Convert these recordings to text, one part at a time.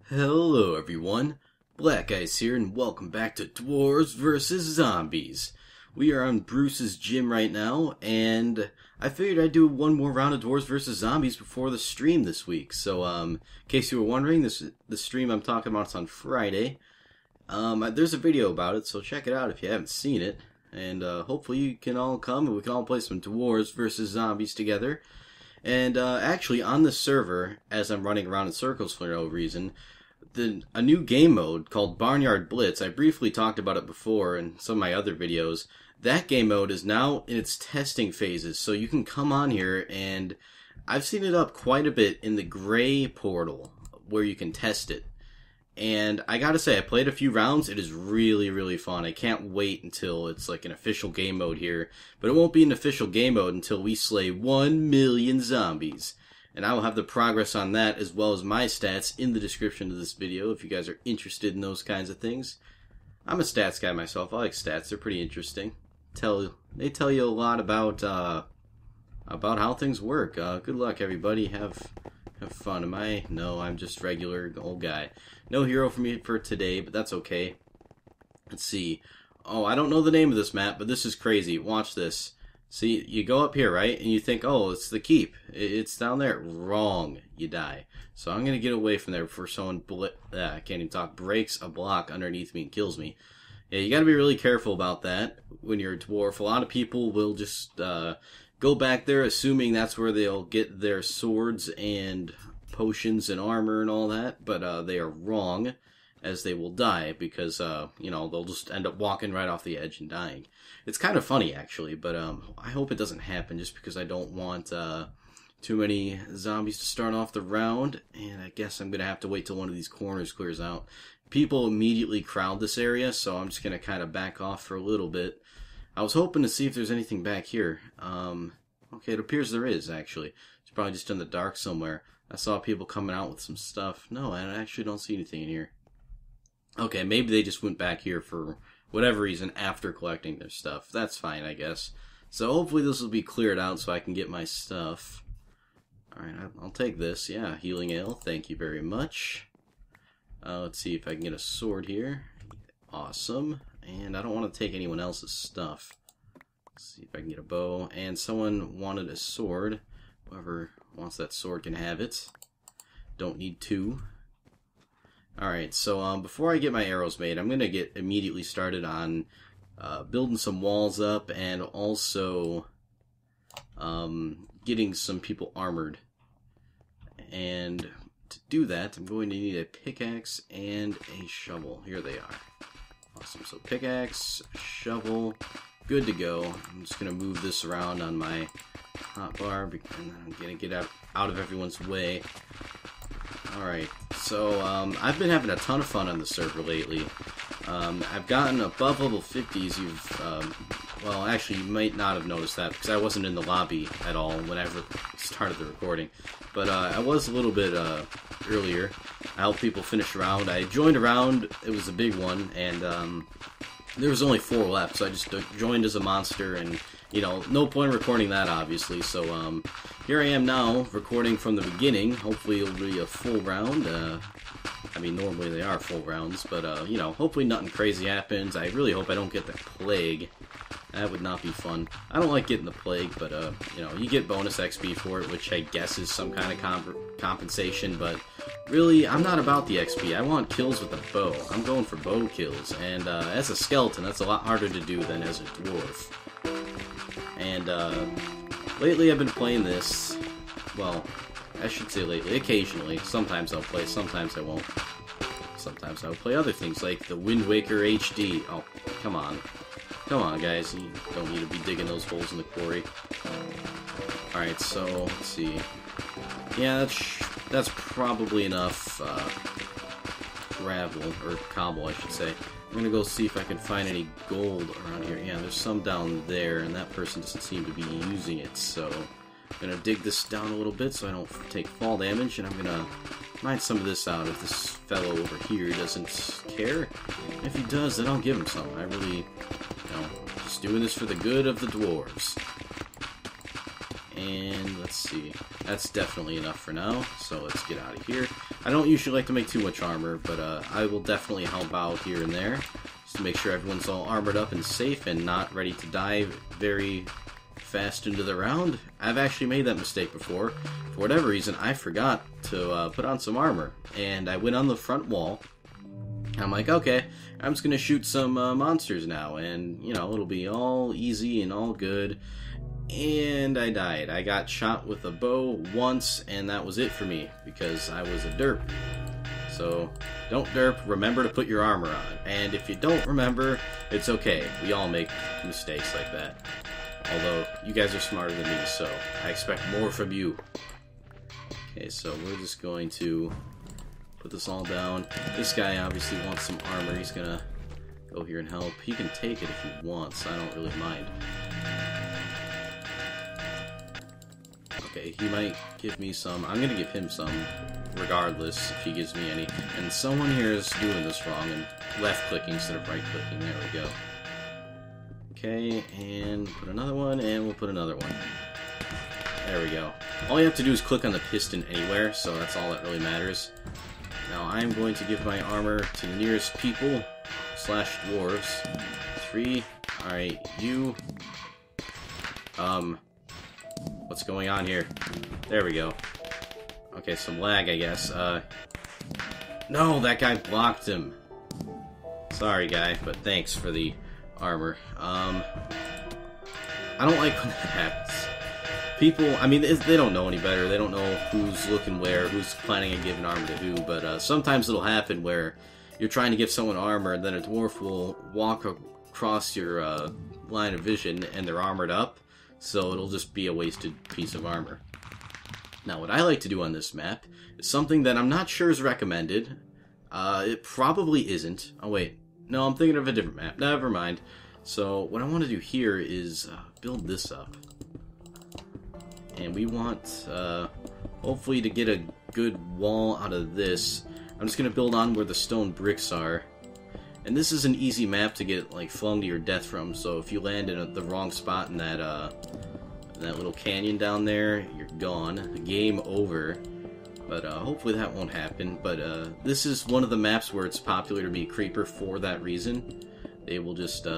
Hello everyone, BlackIce here and welcome back to Dwarves vs. Zombies. We are on Bruce's gym right now and I figured I'd do one more round of Dwarves vs. Zombies before the stream this week. So in case you were wondering, the stream I'm talking about is on Friday. There's a video about it, so check it out if you haven't seen it. And hopefully you can all come and we can all play some Dwarves vs. Zombies together. And actually on this server, as I'm running around in circles for no reason, a new game mode called Barnyard Blitz, I briefly talked about it before in some of my other videos. That game mode is now in its testing phases, so you can come on here, and I've seen it up quite a bit in the gray portal where you can test it. And I gotta say, I played a few rounds. It is really, really fun. I can't wait until it's like an official game mode here. But it won't be an official game mode until we slay 1 million zombies. And I will have the progress on that as well as my stats in the description of this video if you guys are interested in those kinds of things. I'm a stats guy myself. I like stats. They're pretty interesting. They tell you a lot about how things work. Good luck, everybody. Have fun. Am I? No, I'm just regular old guy. No hero for me for today, but that's okay. Let's see. Oh, I don't know the name of this map, but this is crazy. Watch this. See, you go up here, right? And you think, oh, it's the keep. It's down there. Wrong. You die. So I'm going to get away from there before someone I can't even talk. Breaks a block underneath me and kills me. Yeah, you got to be really careful about that when you're a dwarf. A lot of people will just go back there assuming that's where they'll get their swords and potions and armor and all that, but they are wrong, as they will die because they'll just end up walking right off the edge and dying. It's kind of funny actually, but I hope it doesn't happen just because I don't want too many zombies to start off the round, and I guess I'm gonna have to wait till one of these corners clears out. People immediately crowd this area, so I'm just gonna kind of back off for a little bit. I was hoping to see if there's anything back here. Okay, it appears there is, actually. It's probably just in the dark somewhere. I saw people coming out with some stuff. No, I actually don't see anything in here. Okay, maybe they just went back here for whatever reason after collecting their stuff. That's fine, I guess. So hopefully this will be cleared out so I can get my stuff. Alright, I'll take this. Yeah, healing ale. Thank you very much. Let's see if I can get a sword here. Awesome. And I don't want to take anyone else's stuff. Let's see if I can get a bow. And someone wanted a sword. Whoever wants that sword can have it. Don't need two. Alright, so before I get my arrows made, I'm going to get immediately started on building some walls up and also getting some people armored. And to do that, I'm going to need a pickaxe and a shovel. Here they are. Awesome. So pickaxe, shovel, good to go. I'm just going to move this around on my hotbar, and then I'm going to get out of everyone's way. Alright, so I've been having a ton of fun on the server lately. I've gotten above level 50s. Well, actually, you might not have noticed that because I wasn't in the lobby at all whenever I started the recording. But I was a little bit earlier. I helped people finish a round. I joined a round. It was a big one, and there was only 4 left, so I just joined as a monster, and no point in recording that, obviously. So here I am now, recording from the beginning. Hopefully it'll be a full round. I mean, normally they are full rounds, but hopefully nothing crazy happens. I really hope I don't get the plague. That would not be fun. I don't like getting the plague, but you get bonus XP for it, which I guess is some kind of compensation, but really, I'm not about the XP. I want kills with the bow. I'm going for bow kills, and as a skeleton, that's a lot harder to do than as a dwarf. And lately I've been playing this, well, I should say lately, occasionally. Sometimes I'll play, sometimes I won't. Sometimes I'll play other things, like the Wind Waker HD. Oh, come on. Come on, guys, you don't need to be digging those holes in the quarry. Alright, so, let's see. Yeah, that's probably enough gravel, or cobble, I should say. I'm gonna go see if I can find any gold around here. Yeah, there's some down there, and that person doesn't seem to be using it, so I'm gonna dig this down a little bit so I don't take fall damage, and I'm gonna mine some of this out if this fellow over here doesn't care. If he does, then I'll give him some. I really, just doing this for the good of the dwarves. And let's see. That's definitely enough for now, so let's get out of here. I don't usually like to make too much armor, but I will definitely help out here and there, just to make sure everyone's all armored up and safe and not ready to die very fast into the round. I've actually made that mistake before. For whatever reason, I forgot to put on some armor, and I went on the front wall. I'm like, okay, I'm just gonna shoot some monsters now, and, you know, it'll be all easy and all good. And I died. I got shot with a bow once, and that was it for me, because I was a derp. So, don't derp, remember to put your armor on. And if you don't remember, it's okay. We all make mistakes like that. Although, you guys are smarter than me, so I expect more from you. Okay, so we're just going to put this all down. This guy obviously wants some armor. He's gonna go here and help. He can take it if he wants. I don't really mind. Okay, he might give me some. I'm gonna give him some, regardless if he gives me any. And someone here is doing this wrong and left-clicking instead of right-clicking. There we go. Okay, and put another one, and we'll put another one. There we go. All you have to do is click on the piston anywhere, so that's all that really matters. Now I'm going to give my armor to the nearest people / dwarves. 3. Alright, you. What's going on here? There we go. Okay, some lag, I guess. No, that guy blocked him. Sorry, guy, but thanks for the armor. I don't like when that happens. People, I mean, they don't know any better. They don't know who's looking where, who's planning on giving armor to who, but sometimes it'll happen where you're trying to give someone armor, and then a dwarf will walk across your line of vision, and they're armored up, so it'll just be a wasted piece of armor. Now, what I like to do on this map is something that I'm not sure is recommended. It probably isn't. Oh, wait. No, I'm thinking of a different map. Never mind. So, what I want to do here is build this up. And we want, hopefully, to get a good wall out of this. I'm just going to build on where the stone bricks are. And this is an easy map to get, like, flung to your death from. So, if you land in the wrong spot in that little canyon down there, you're gone. Game over. But hopefully that won't happen. But this is one of the maps where it's popular to be a creeper for that reason. They will just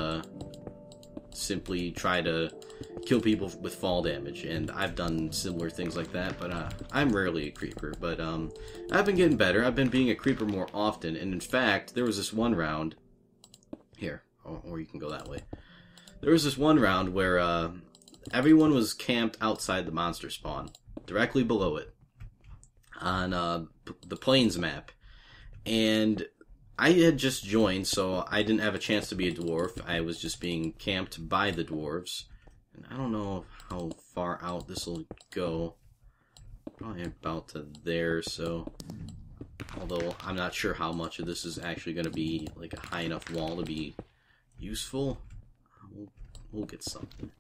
simply try to kill people with fall damage. And I've done similar things like that, but I'm rarely a creeper. But I've been getting better. I've been being a creeper more often. And in fact, there was this one round... Here, or you can go that way. There was this one round where everyone was camped outside the monster spawn, directly below it, on the Plains map, and I had just joined, so I didn't have a chance to be a dwarf. I was just being camped by the dwarves, and I don't know how far out this will go. Probably about to there, so although I'm not sure how much of this is actually going to be like a high enough wall to be useful. We'll get something,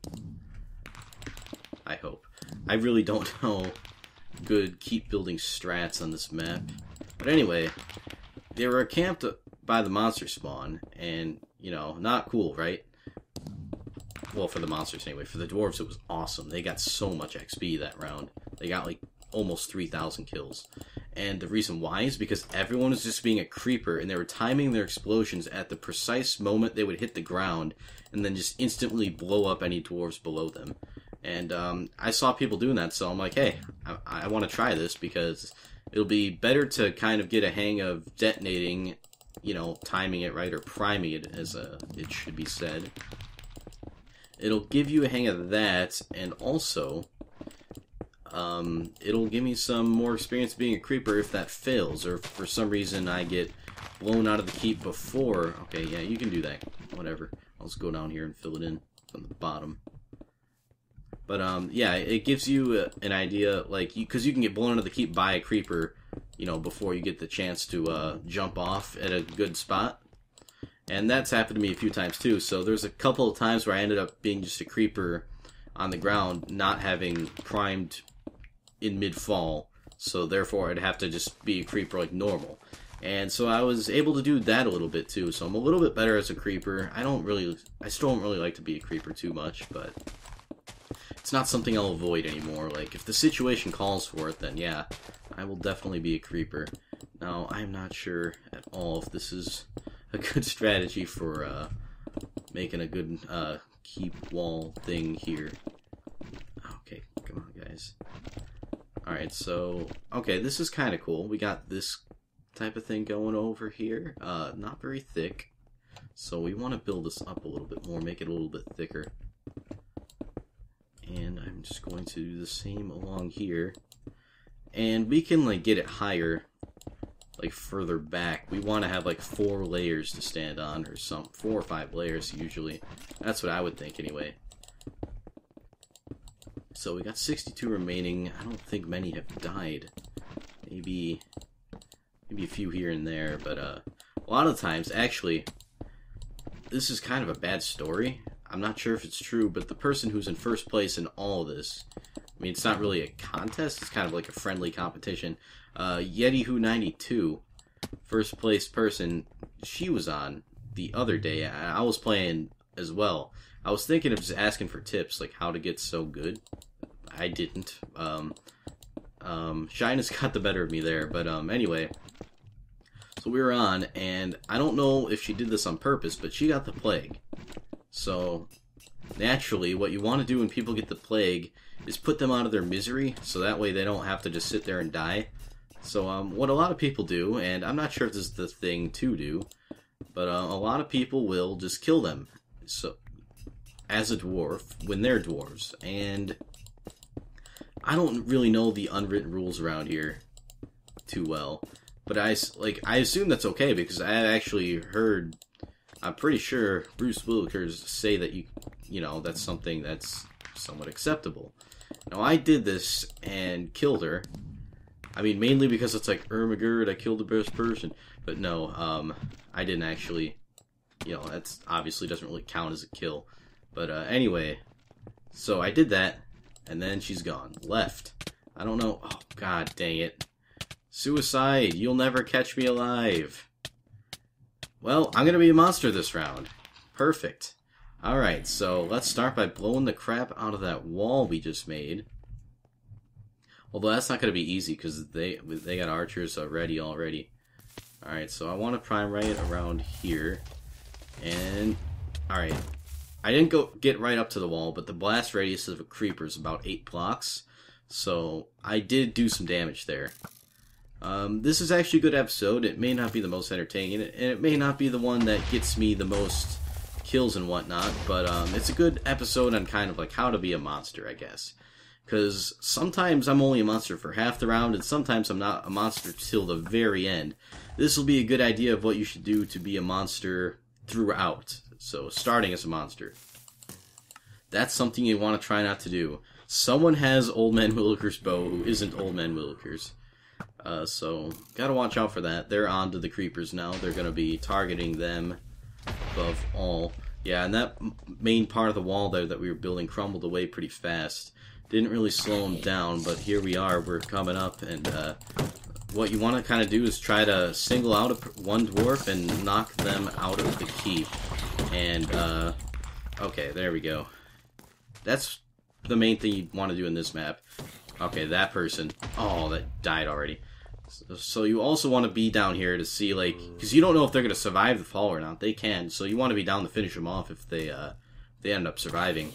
I hope. I really don't know good keep building strats on this map. But anyway, they were camped by the monster spawn, and, you know, not cool, right? Well, for the monsters anyway. For the dwarves, it was awesome. They got so much XP that round. They got, like, almost 3,000 kills. And the reason why is because everyone was just being a creeper, and they were timing their explosions at the precise moment they would hit the ground, and then just instantly blow up any dwarves below them. And I saw people doing that, so I'm like, hey, I want to try this, because it'll be better to kind of get a hang of detonating, you know, timing it right, or priming it, as it should be said. It'll give you a hang of that, and also, it'll give me some more experience being a creeper if that fails, or if for some reason I get blown out of the keep before. Okay, yeah, you can do that. Whatever. I'll just go down here and fill it in from the bottom. But, yeah, it gives you an idea, like, because you can get blown out of the keep by a creeper, you know, before you get the chance to jump off at a good spot. And that's happened to me a few times, too. So there's a couple of times where I ended up being just a creeper on the ground, not having primed in mid-fall. So therefore, I'd have to just be a creeper like normal. And so I was able to do that a little bit, too. So I'm a little bit better as a creeper. I still don't really like to be a creeper too much, but... it's not something I'll avoid anymore. Like, if the situation calls for it, then yeah, I will definitely be a creeper. Now, I'm not sure at all if this is a good strategy for making a good keep wall thing here. Okay, come on, guys. Alright, so, okay, this is kind of cool. We got this type of thing going over here. Not very thick. So we want to build this up a little bit more, make it a little bit thicker. And I'm just going to do the same along here. And we can, like, get it higher, like, further back. We want to have, like, 4 layers to stand on, or 4 or 5 layers, usually. That's what I would think, anyway. So we got 62 remaining. I don't think many have died. Maybe a few here and there, but, a lot of times, actually, this is kind of a bad story. I'm not sure if it's true, but the person who's in first place in all of this, I mean, it's not really a contest, it's kind of like a friendly competition. YetiWho92, first place person, she was on the other day. I was playing as well. I was thinking of just asking for tips, like how to get so good. I didn't. Shyness got the better of me there, but anyway. So we were on, and I don't know if she did this on purpose, but she got the plague. So, naturally, what you want to do when people get the plague is put them out of their misery, so that way they don't have to just sit there and die. So, what a lot of people do, and I'm not sure if this is the thing to do, but a lot of people will just kill them. So, as a dwarf, when they're dwarves, and I don't really know the unwritten rules around here too well. But I assume that's okay, because I actually heard, I'm pretty sure, BlackIce say that you know, that's something that's somewhat acceptable. Now, I did this and killed her. I mean, mainly because it's like, oh my god, I killed the best person. But no, I didn't actually, you know, that's obviously doesn't really count as a kill. But anyway, so I did that, and then she's gone. Left. I don't know, oh god dang it. Suicide, you'll never catch me alive. Well, I'm gonna be a monster this round. Perfect. Alright, so let's start by blowing the crap out of that wall we just made. Although that's not gonna be easy, because they got archers ready already. Alright, so I want to prime right around here. And, alright. I didn't get right up to the wall, but the blast radius of a creeper is about 8 blocks. So, I did do some damage there. This is actually a good episode. It may not be the most entertaining, and it may not be the one that gets me the most kills and whatnot, but it's a good episode on kind of like how to be a monster, I guess. Because sometimes I'm only a monster for half the round, and sometimes I'm not a monster till the very end. This will be a good idea of what you should do to be a monster throughout. So, starting as a monster. That's something you want to try not to do. Someone has OldManWillakers' bow who isn't OldManWillakers. So, gotta watch out for that. They're on to the creepers now. They're gonna be targeting them above all. Yeah, and that main part of the wall there that we were building crumbled away pretty fast. Didn't really slow them down, but here we are. We're coming up, and what you want to kind of do is try to single out one dwarf and knock them out of the keep. And, okay, there we go. That's the main thing you want to do in this map. Okay, that person. Oh, that died already. So you also want to be down here to see, like, because you don't know if they're going to survive the fall or not. They can, so you want to be down to finish them off if they end up surviving.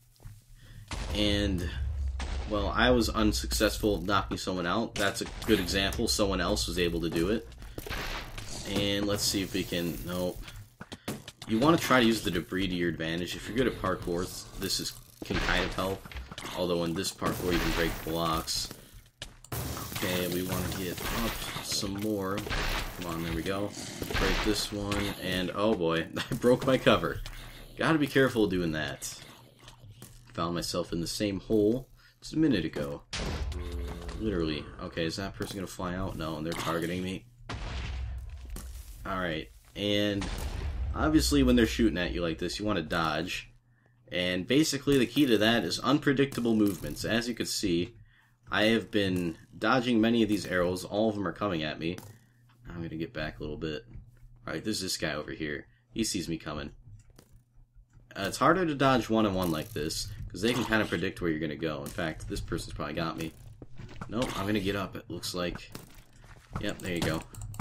And, well, I was unsuccessful knocking someone out. That's a good example. Someone else was able to do it. And let's see if we can... Nope. You want to try to use the debris to your advantage. If you're good at parkour, this can kind of help. Although in this parkour you can break blocks. Okay, we want to get up some more. Come on, there we go. Break this one, and oh boy, I broke my cover. Gotta be careful doing that. Found myself in the same hole just a minute ago. Literally. Okay, is that person gonna fly out? No, and they're targeting me. Alright, and obviously when they're shooting at you like this, you want to dodge. And basically the key to that is unpredictable movements. As you can see, I have been dodging many of these arrows. All of them are coming at me. I'm going to get back a little bit. Alright, there's this guy over here. He sees me coming. It's harder to dodge one-on-one like this, because they can kind of predict where you're going to go. In fact, this person's probably got me. Nope, I'm going to get up, it looks like. Yep, there you go.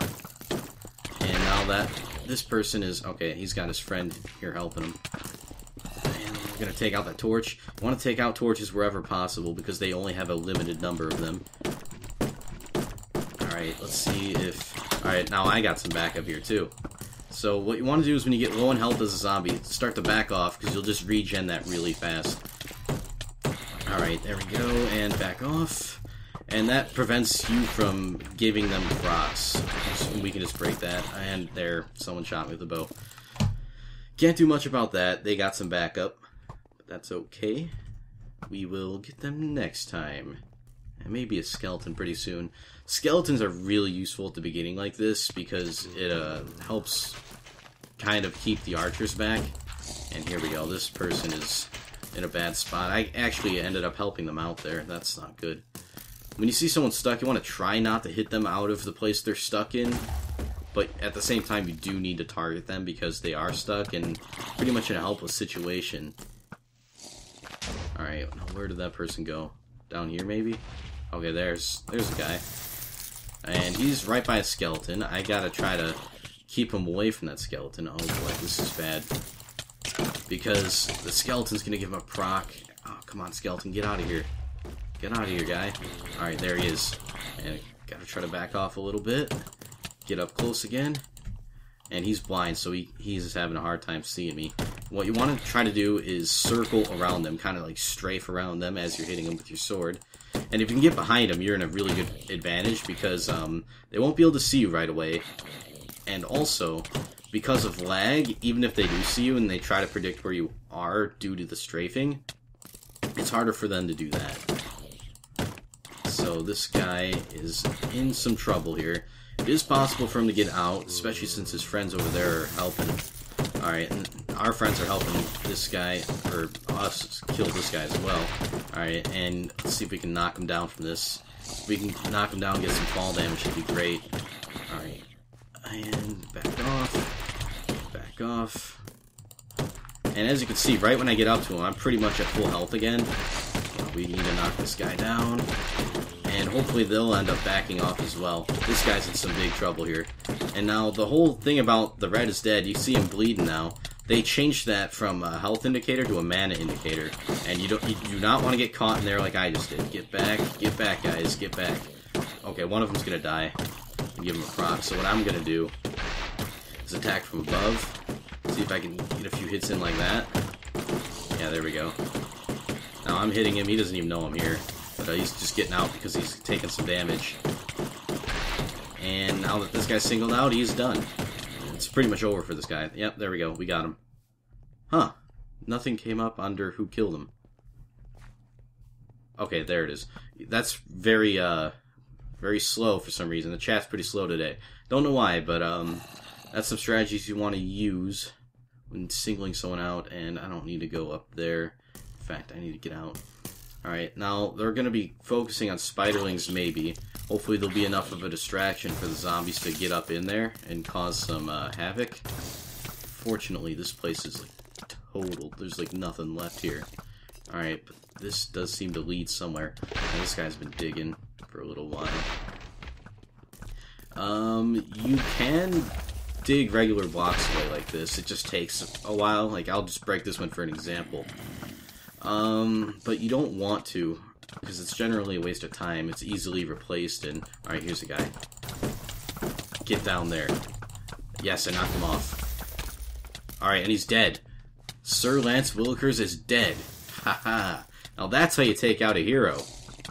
And now that this person is... Okay, he's got his friend here helping him. And we're going to take out that torch. You want to take out torches wherever possible, because they only have a limited number of them. Alright, let's see if... Alright, now I got some backup here, too. So what you want to do is when you get low on health as a zombie, start to back off, because you'll just regen that really fast. Alright, there we go, and back off. And that prevents you from giving them procs. We can just break that. And there, someone shot me with a bow. Can't do much about that. They got some backup. But that's okay. We will get them next time. And maybe a skeleton pretty soon. Skeletons are really useful at the beginning like this because it helps kind of keep the archers back. And here we go. This person is in a bad spot. I actually ended up helping them out there. That's not good. When you see someone stuck, you want to try not to hit them out of the place they're stuck in. But at the same time, you do need to target them because they are stuck and pretty much in a helpless situation. Alright, where did that person go? Down here, maybe? Okay, there's a guy. And he's right by a skeleton. I gotta try to keep him away from that skeleton. Oh boy, this is bad. Because the skeleton's gonna give him a proc. Oh, come on, skeleton, get out of here. Get out of here, guy. Alright, there he is. And gotta try to back off a little bit. Get up close again. And he's blind, so he's having a hard time seeing me. What you want to try to do is circle around them, kind of like strafe around them as you're hitting them with your sword. And if you can get behind them, you're in a really good advantage because they won't be able to see you right away. And also, because of lag, even if they do see you and they try to predict where you are due to the strafing, it's harder for them to do that. So this guy is in some trouble here. It is possible for him to get out, especially since his friends over there are helping him. Alright, and our friends are helping this guy, or us, kill this guy as well. Alright, and let's see if we can knock him down from this. If we can knock him down and get some fall damage, it'd be great. Alright, and back off. Back off. And as you can see, right when I get up to him, I'm pretty much at full health again. We need to knock this guy down. And hopefully they'll end up backing off as well. This guy's in some big trouble here. And now the whole thing about the red is dead, you see him bleeding now. They changed that from a health indicator to a mana indicator. And you do not want to get caught in there like I just did. Get back, guys, get back. Okay, one of them's gonna die. I'll give him a proc. So what I'm gonna do is attack from above. See if I can get a few hits in like that. Yeah, there we go. Now I'm hitting him, he doesn't even know I'm here. But he's just getting out because he's taking some damage. And now that this guy's singled out, he's done. It's pretty much over for this guy. Yep, there we go. We got him. Huh. Nothing came up under who killed him. Okay, there it is. That's very slow for some reason. The chat's pretty slow today. Don't know why, but that's some strategies you want to use when singling someone out, and I don't need to go up there. In fact, I need to get out. Alright, now they're going to be focusing on spiderlings maybe. Hopefully there'll be enough of a distraction for the zombies to get up in there and cause some havoc. Fortunately, this place is like total. There's like nothing left here. Alright, but this does seem to lead somewhere. And this guy's been digging for a little while. You can dig regular blocks away like this. It just takes a while. Like, I'll just break this one for an example. But you don't want to, because it's generally a waste of time. It's easily replaced, and... Alright, here's a guy. Get down there. Yes, I knocked him off. Alright, and he's dead. Sir OldManWillakers is dead. Haha. Now that's how you take out a hero.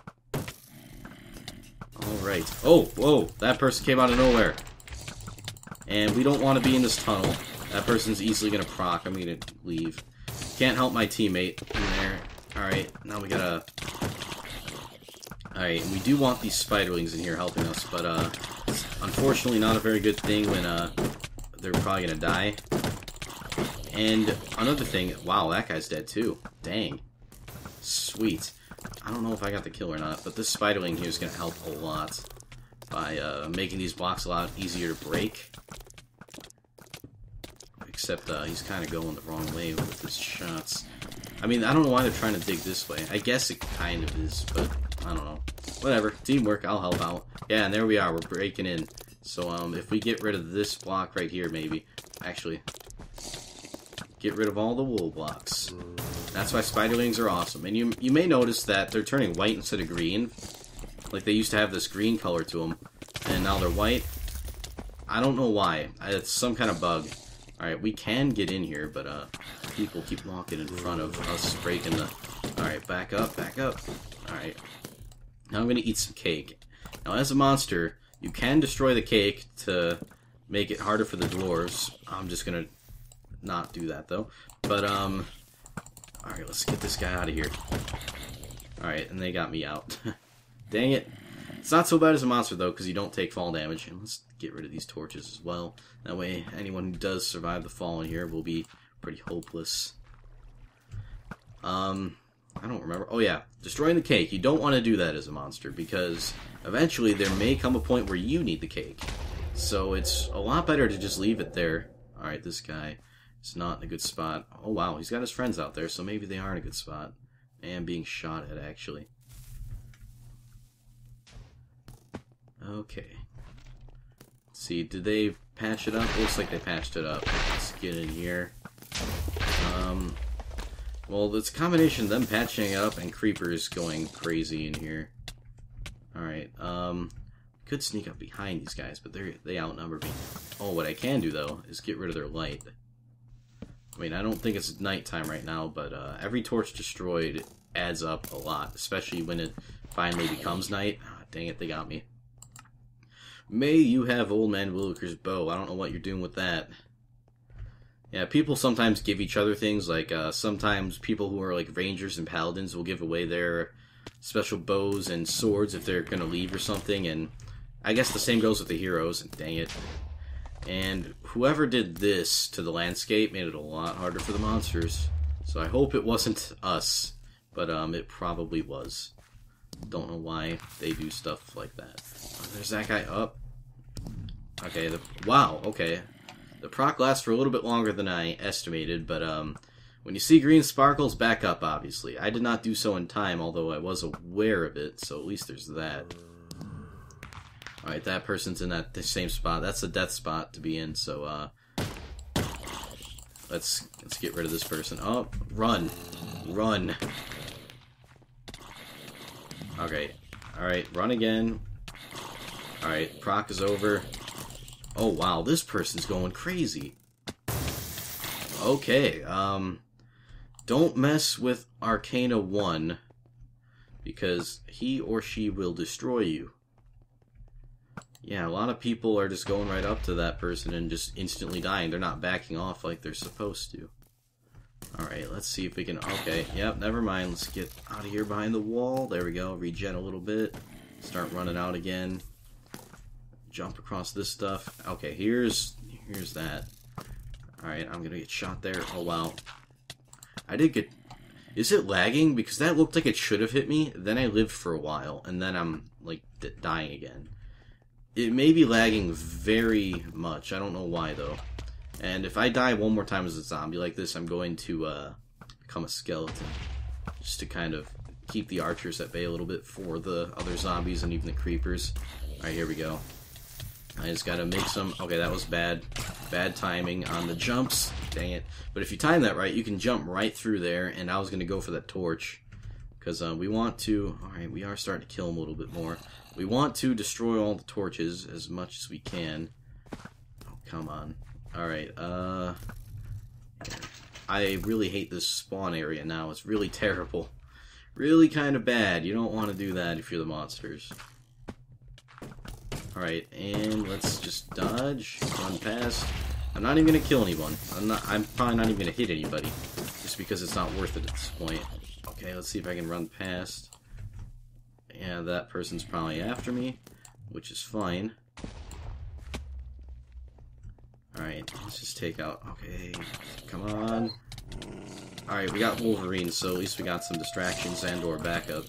Alright. Oh, whoa, that person came out of nowhere. And we don't want to be in this tunnel. That person's easily going to proc. I'm going to leave. Can't help my teammate in there. Alright, now we gotta... Alright, and we do want these spiderlings in here helping us, but it's unfortunately not a very good thing when they're probably gonna die. And another thing, wow, that guy's dead too. Dang. Sweet. I don't know if I got the kill or not, but this spiderling here is gonna help a lot by making these blocks a lot easier to break. Except he's kind of going the wrong way with his shots. I mean, I don't know why they're trying to dig this way. I guess it kind of is, but I don't know. Whatever. Teamwork, I'll help out. Yeah, and there we are. We're breaking in. So, if we get rid of this block right here, maybe. Actually, get rid of all the wool blocks. That's why spiderlings are awesome. And you may notice that they're turning white instead of green. Like, they used to have this green color to them, and now they're white. I don't know why. It's some kind of bug. Alright, we can get in here, but people keep walking in front of us breaking the... Alright, back up, back up. Alright. Now I'm gonna eat some cake. Now, as a monster, you can destroy the cake to make it harder for the dwarves. I'm just gonna not do that, though. But, alright, let's get this guy out of here. Alright, and they got me out. Dang it. It's not so bad as a monster, though, because you don't take fall damage. And let's get rid of these torches as well. That way, anyone who does survive the fall in here will be pretty hopeless. I don't remember. Oh, yeah. Destroying the cake. You don't want to do that as a monster, because eventually there may come a point where you need the cake. So it's a lot better to just leave it there. Alright, this guy is not in a good spot. Oh, wow. He's got his friends out there, so maybe they are in a good spot. And being shot at, actually. Okay. Let's see, did they patch it up? Looks like they patched it up. Let's get in here. Well, it's a combination of them patching it up and creepers going crazy in here. Alright, could sneak up behind these guys, but they outnumber me. Oh, what I can do, though, is get rid of their light. I mean, I don't think it's nighttime right now, but every torch destroyed adds up a lot, especially when it finally becomes night. Oh, dang it, they got me. May you have OldManWillakers bow. I don't know what you're doing with that. Yeah, people sometimes give each other things, like sometimes people who are like rangers and paladins will give away their special bows and swords if they're gonna leave or something, and I guess the same goes with the heroes, and dang it. And whoever did this to the landscape made it a lot harder for the monsters. So I hope it wasn't us, but it probably was. Don't know why they do stuff like that. Oh, there's that guy up. Okay, wow, okay. The proc lasts for a little bit longer than I estimated, but when you see green sparkles, back up, obviously. I did not do so in time, although I was aware of it, so at least there's that. Alright, that person's in the same spot. That's a death spot to be in, so let's get rid of this person. Oh, run. Run. Okay. Alright, run again. Alright, proc is over. Oh, wow, this person's going crazy. Okay, don't mess with Arcana 1, because he or she will destroy you. Yeah, a lot of people are just going right up to that person and just instantly dying. They're not backing off like they're supposed to. Alright, let's see if we can... Okay, yep, never mind. Let's get out of here behind the wall. There we go. Regen a little bit. Start running out again. Jump across this stuff. Okay, here's that. Alright, I'm gonna get shot there. Oh, wow. I did get... Is it lagging? Because that looked like it should have hit me. Then I lived for a while, and then I'm, like, dying again. It may be lagging very much. I don't know why, though. And if I die one more time as a zombie like this, I'm going to become a skeleton. Just to kind of keep the archers at bay a little bit for the other zombies and even the creepers. Alright, here we go. I just gotta make some... Okay, that was bad. Bad timing on the jumps. Dang it. But if you time that right, you can jump right through there, and I was gonna go for that torch. Because we want to... Alright, we are starting to kill them a little bit more. We want to destroy all the torches as much as we can. Oh, come on. Alright, I really hate this spawn area now. It's really terrible. Really kind of bad. You don't want to do that if you're the monsters. Alright, and let's just dodge, run past. I'm not even going to kill anyone. I'm probably not even going to hit anybody. Just because it's not worth it at this point. Okay, let's see if I can run past. Yeah, that person's probably after me, which is fine. Alright, let's just take out... Okay, come on. Alright, we got Wolverine, so at least we got some distractions and or backup.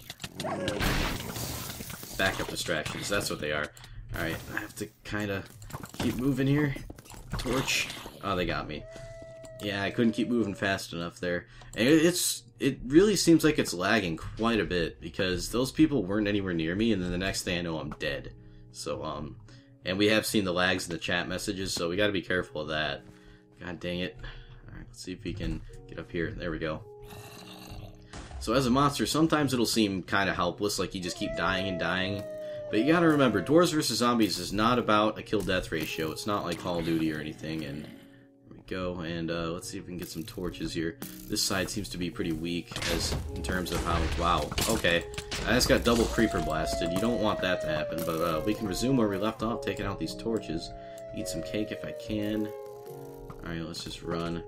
Backup distractions, that's what they are. Alright, I have to kind of keep moving here. Torch. Oh, they got me. Yeah, I couldn't keep moving fast enough there. And it really seems like it's lagging quite a bit, because those people weren't anywhere near me, and then the next thing I know, I'm dead. So, and we have seen the lags in the chat messages, so we gotta be careful of that. God dang it. Alright, let's see if we can get up here. There we go. So as a monster, sometimes it'll seem kind of helpless, like you just keep dying and dying. But you gotta remember, Dwarves vs. Zombies is not about a kill-death ratio. It's not like Call of Duty or anything, and there we go. And let's see if we can get some torches here. This side seems to be pretty weak as in terms of how... Wow, okay. I just got double creeper blasted. You don't want that to happen, but we can resume where we left off, taking out these torches. Eat some cake if I can. Alright, let's just run.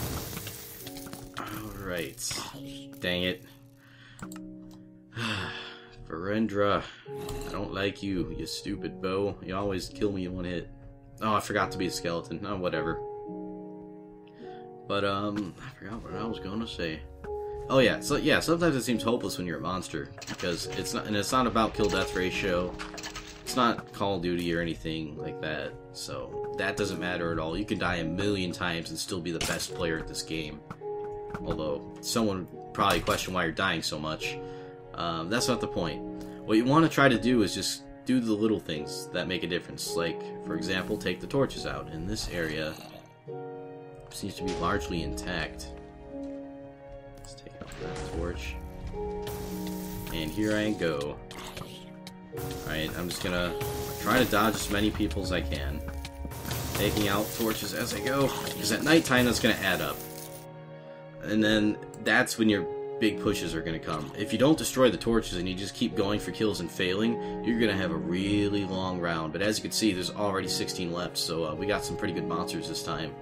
Alright. Dang it. Verendra, I don't like you, you stupid bow. You always kill me in one hit. Oh, I forgot to be a skeleton. Oh, whatever. But, I forgot what I was gonna say. Oh, yeah. So, yeah, sometimes it seems hopeless when you're a monster, because it's not about kill-death ratio. It's not Call of Duty or anything like that, so that doesn't matter at all. You can die a million times and still be the best player at this game. Although, someone would probably question why you're dying so much. That's not the point. What you want to try to do is just do the little things that make a difference. Like, for example, take the torches out. In this area, it seems to be largely intact. Let's take out that torch. And here I go. Alright, I'm just gonna try to dodge as many people as I can. Taking out torches as I go, because at nighttime that's gonna add up. And then that's when your big pushes are gonna come. If you don't destroy the torches and you just keep going for kills and failing, you're gonna have a really long round. But as you can see, there's already 16 left, so we got some pretty good monsters this time.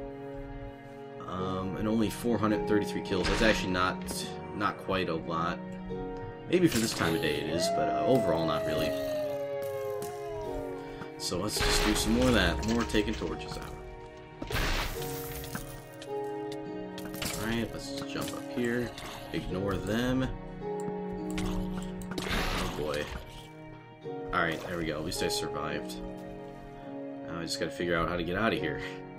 And only 433 kills. That's actually not quite a lot. Maybe for this time of day it is, but overall not really. So let's just do some more of that. More taking torches out. Alright, let's just jump up here. Ignore them. Oh boy. Alright, there we go. At least I survived. Now I just gotta figure out how to get out of here.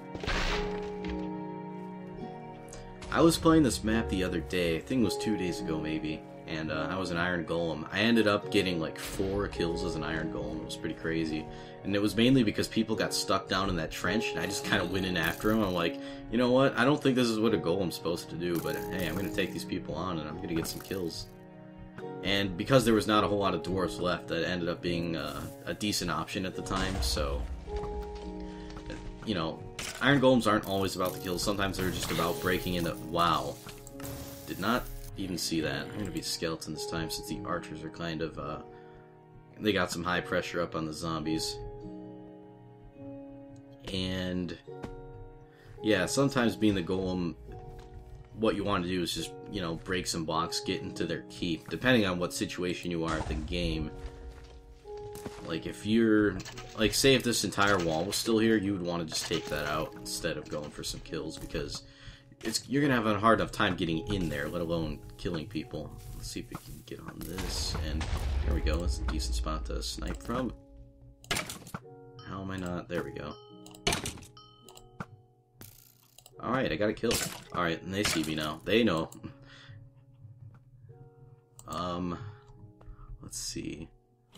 I was playing this map the other day. I think it was 2 days ago maybe. And I was an Iron Golem. I ended up getting like 4 kills as an Iron Golem. It was pretty crazy. And it was mainly because people got stuck down in that trench, and I just kind of went in after them. I'm like, you know what? I don't think this is what a Golem's supposed to do, but hey, I'm going to take these people on, and I'm going to get some kills. And because there was not a whole lot of Dwarves left, that ended up being a decent option at the time, so... You know, Iron Golems aren't always about the kills. Sometimes they're just about breaking in the... Wow. Did not even see that. I'm going to be a skeleton this time, since the archers are kind of, they got some high pressure up on the zombies. And, yeah, sometimes being the golem, what you want to do is just, you know, break some blocks, get into their keep, depending on what situation you are at the game. Like, if you're, like, say if this entire wall was still here, you would want to just take that out instead of going for some kills, because you're going to have a hard enough time getting in there, let alone killing people. Let's see if we can get on this, and there we go. That's a decent spot to snipe from. How am I not? There we go. Alright, I got a kill. Alright, and they see me now. They know. Let's see.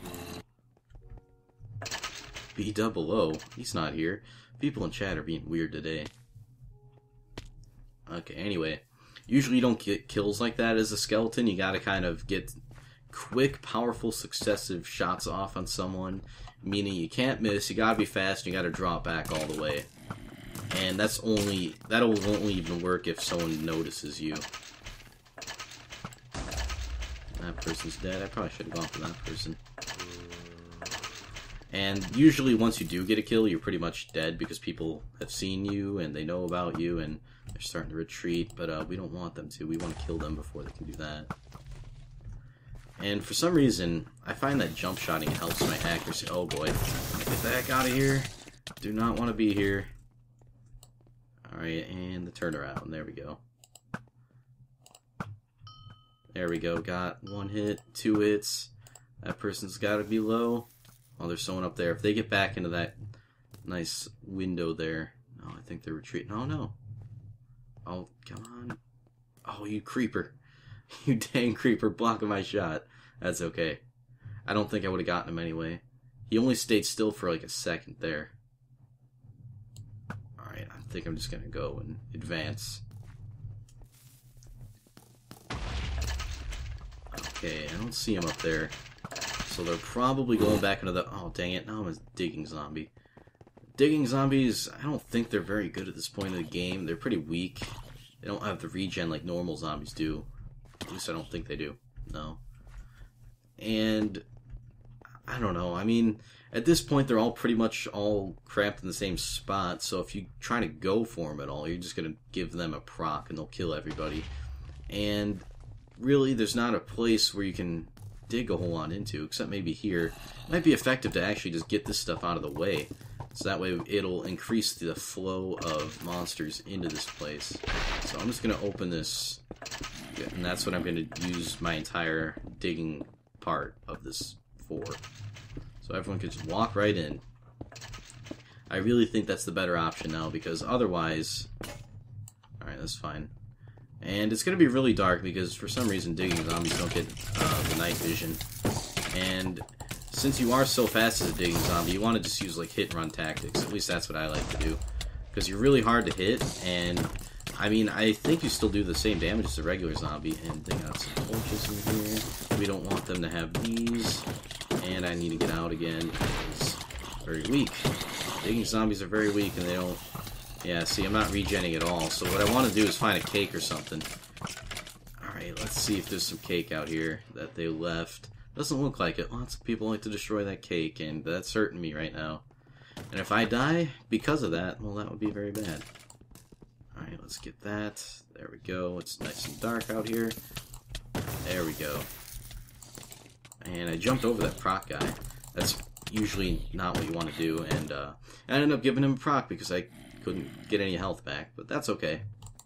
B00. He's not here. People in chat are being weird today. Okay, anyway. Usually you don't get kills like that as a skeleton. You gotta kind of get quick, powerful, successive shots off on someone. Meaning you can't miss, you gotta be fast, and you gotta drop back all the way. And that'll only even work if someone notices you. That person's dead. I probably should have gone for that person. And usually once you do get a kill, you're pretty much dead because people have seen you and they know about you and they're starting to retreat, but we don't want them to. We want to kill them before they can do that. And for some reason, I find that jump shotting helps my accuracy. Oh boy. Get the heck out of here. Do not want to be here. Alright, and the turnaround. There we go. There we go. Got 1 hit, 2 hits. That person's got to be low. Oh, there's someone up there. If they get back into that nice window there. Oh, I think they're retreating. Oh, no. Oh, come on. Oh, you creeper. You dang creeper blocking my shot. That's okay. I don't think I would have gotten him anyway. He only stayed still for like a second there. Alright, I think I'm just gonna go and advance. Okay, I don't see him up there. So they're probably going back into the... Oh, dang it. Now I'm a digging zombie. Digging zombies, I don't think they're very good at this point of the game. They're pretty weak. They don't have the regen like normal zombies do. At least I don't think they do. No. And... I don't know. I mean, at this point, they're all pretty much all cramped in the same spot. So if you try to go for them at all, you're just going to give them a proc and they'll kill everybody. And really, there's not a place where you can dig a whole lot into, except maybe here. It might be effective to actually just get this stuff out of the way. So that way it'll increase the flow of monsters into this place. So I'm just going to open this, and that's what I'm going to use my entire digging part of this for. So everyone can just walk right in. I really think that's the better option now, because otherwise... Alright, that's fine. And it's going to be really dark, because for some reason digging zombies don't get the night vision. And since you are so fast as a digging zombie, you want to just use like hit and run tactics. At least that's what I like to do. Because you're really hard to hit, and I mean, I think you still do the same damage as a regular zombie. And they got some torches in here. We don't want them to have these. And I need to get out again, because very weak. Digging zombies are very weak, and they don't... Yeah, see, I'm not regenning at all, so what I want to do is find a cake or something. Alright, let's see if there's some cake out here that they left. Doesn't look like it. Lots of people like to destroy that cake, and that's hurting me right now. And if I die because of that, well, that would be very bad. Alright, let's get that. There we go. It's nice and dark out here. There we go. And I jumped over that proc guy. That's usually not what you want to do, and I ended up giving him a proc because I couldn't get any health back, but that's okay.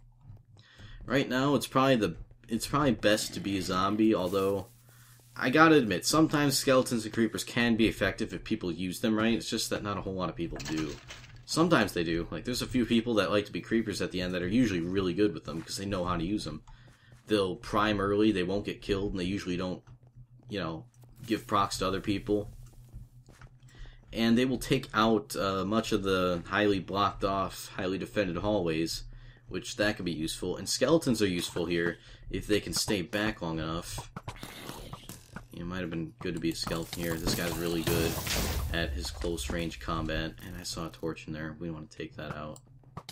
Right now, it's probably best to be a zombie, although I gotta admit, sometimes skeletons and creepers can be effective if people use them right. It's just that not a whole lot of people do. Sometimes they do. Like, there's a few people that like to be creepers at the end that are usually really good with them because they know how to use them. They'll prime early, they won't get killed, and they usually don't, you know, give procs to other people. And they will take out much of the highly blocked off, highly defended hallways, which that could be useful. And skeletons are useful here if they can stay back long enough. It might have been good to be a skeleton here. This guy's really good at his close range combat. And I saw a torch in there. We want to take that out.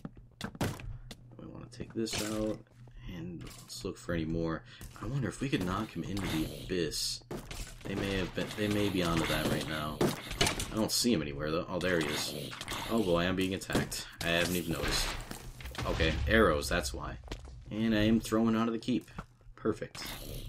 We want to take this out. And let's look for any more. I wonder if we could knock him into the abyss. They may be onto that right now. I don't see him anywhere though. Oh, there he is. Oh boy, I'm being attacked. I haven't even noticed. Okay, arrows, that's why. And I am throwing out of the keep. Perfect.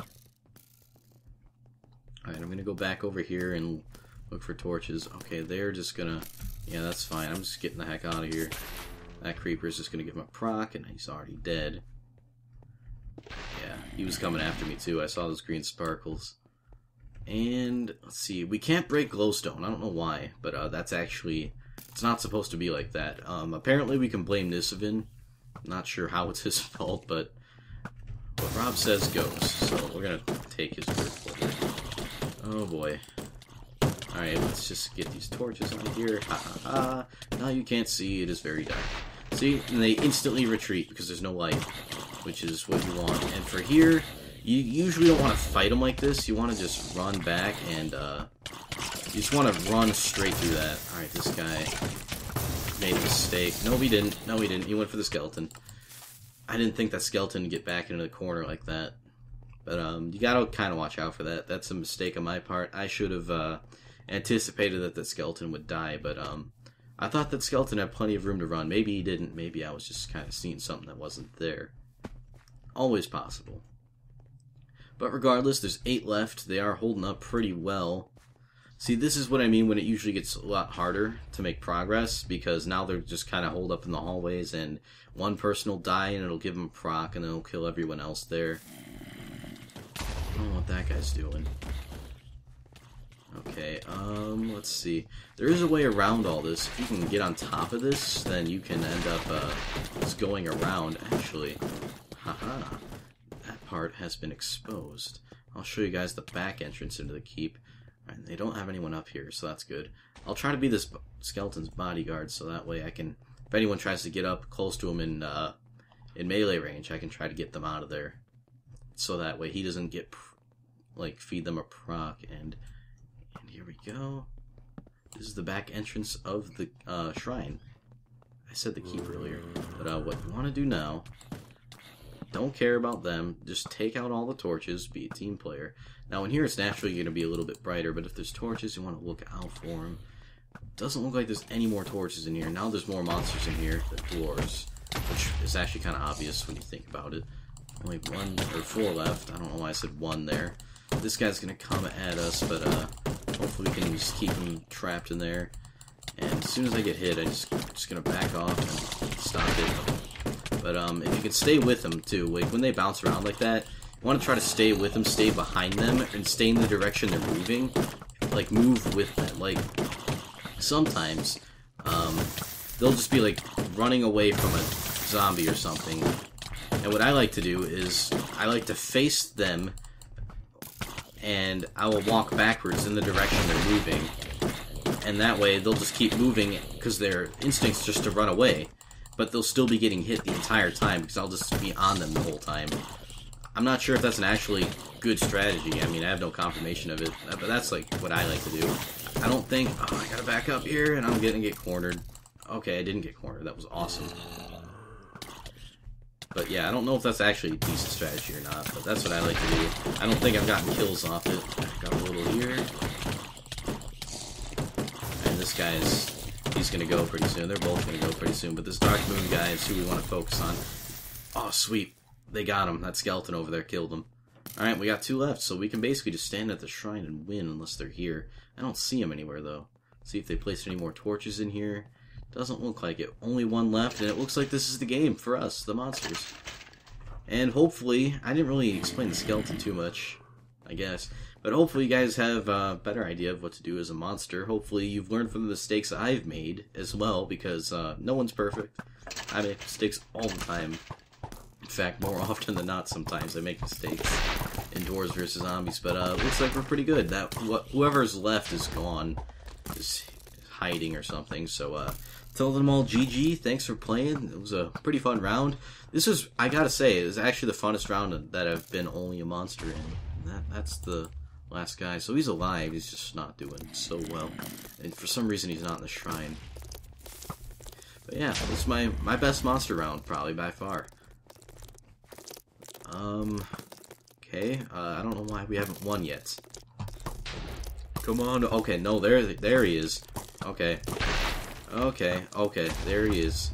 Alright, I'm gonna go back over here and look for torches. Okay, they're just gonna... Yeah, that's fine. I'm just getting the heck out of here. That creeper's just gonna give him a proc, and he's already dead. Yeah, he was coming after me too. I saw those green sparkles. And, let's see, we can't break glowstone. I don't know why, but that's actually... It's not supposed to be like that. Apparently we can blame Nisovin. Not sure how it's his fault, but what Rob says goes. So we're gonna take his word for it. Oh boy. Alright, let's just get these torches out of here. Ha ha ha. Now you can't see, it is very dark. See, and they instantly retreat because there's no light, which is what you want. And for here, you usually don't want to fight them like this. You want to just run back and, you just want to run straight through that. Alright, this guy made a mistake. No, he didn't. No, he didn't. He went for the skeleton. I didn't think that skeleton would get back into the corner like that. But, you gotta kind of watch out for that. That's a mistake on my part. I should have, anticipated that the skeleton would die, but, I thought that skeleton had plenty of room to run. Maybe he didn't. Maybe I was just kind of seeing something that wasn't there. Always possible. But regardless, there's 8 left. They are holding up pretty well. See, this is what I mean when it usually gets a lot harder to make progress, because now they're just kind of holed up in the hallways, and one person will die, and it'll give them a proc, and then it'll kill everyone else there. I don't know what that guy's doing. Okay, let's see. There is a way around all this. If you can get on top of this, then you can end up just going around, actually. Haha. That part has been exposed. I'll show you guys the back entrance into the keep. Alright, they don't have anyone up here, so that's good. I'll try to be this skeleton's bodyguard, so that way I can, if anyone tries to get up close to him in melee range, I can try to get them out of there. So that way he doesn't get, like, feed them a proc, and here we go. This is the back entrance of the shrine. I said the keep earlier, but what you want to do now, don't care about them, just take out all the torches, be a team player. Now in here it's naturally going to be a little bit brighter, but if there's torches, you want to look out for them. Doesn't look like there's any more torches in here. Now there's more monsters in here, the dwarves, which is actually kind of obvious when you think about it. Only 1 or 4 left. I don't know why I said 1 there. This guy's going to come at us, but hopefully we can just keep him trapped in there. And as soon as I get hit, I'm just going to back off and stop it. But if you can stay with them too, like when they bounce around like that, you want to try to stay with them, stay behind them, and stay in the direction they're moving. Like move with them. Like sometimes they'll just be like running away from a zombie or something. And what I like to do is I like to face them, and I will walk backwards in the direction they're moving. And that way they'll just keep moving because their instinct's just to run away. But they'll still be getting hit the entire time because I'll just be on them the whole time. I'm not sure if that's an actually good strategy. I mean, I have no confirmation of it, but that's like what I like to do. I don't think, oh, I gotta back up here and I'm gonna get cornered. Okay, I didn't get cornered. That was awesome. But yeah, I don't know if that's actually a decent strategy or not, but that's what I like to do. I don't think I've gotten kills off it. Got a little here. And this he's gonna go pretty soon. They're both gonna go pretty soon, but this Dark Moon guy is who we want to focus on. Oh, sweet. They got him. That skeleton over there killed him. Alright, we got 2 left, so we can basically just stand at the shrine and win unless they're here. I don't see them anywhere, though. See if they placed any more torches in here. Doesn't look like it. Only 1 left, and it looks like this is the game for us, the monsters. And hopefully, I didn't really explain the skeleton too much, I guess. But hopefully you guys have a better idea of what to do as a monster. Hopefully you've learned from the mistakes I've made as well, because no one's perfect. I make mistakes all the time. In fact, more often than not, sometimes I make mistakes in Dwarves vs. Zombies. But looks like we're pretty good. Whoever's left is gone. Just hiding or something. So tell them all GG. Thanks for playing. It was a pretty fun round. This was, I gotta say, it was actually the funnest round that I've been only a monster in. That's the last guy. So he's alive. He's just not doing so well. And for some reason he's not in the shrine. But yeah, this is my best monster round, probably by far. Okay, I don't know why we haven't won yet. Come on, okay, no, there he is. Okay, there he is.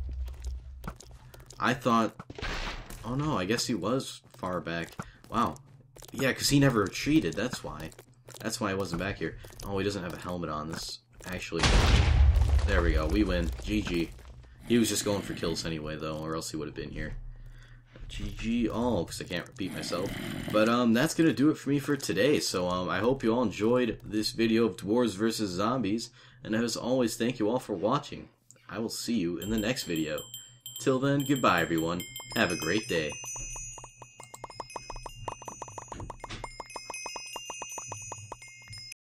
I thought, oh no, I guess he was far back. Wow, yeah, because he never retreated, that's why. That's why I wasn't back here. Oh, he doesn't have a helmet on, this, actually. There we go, we win, GG. He was just going for kills anyway, though, or else he would have been here. GG all, because I can't repeat myself. But that's going to do it for me for today. So I hope you all enjoyed this video of Dwarves vs. Zombies. And as always, thank you all for watching. I will see you in the next video. Till then, goodbye everyone. Have a great day.